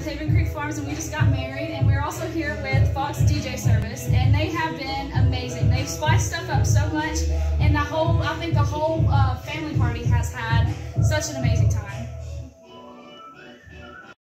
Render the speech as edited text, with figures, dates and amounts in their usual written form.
with Haven Creek Farms, and we just got married, and we're also here with Fox DJ Service, and they have been amazing. They've spiced stuff up so much, and I think the whole family party has had such an amazing time.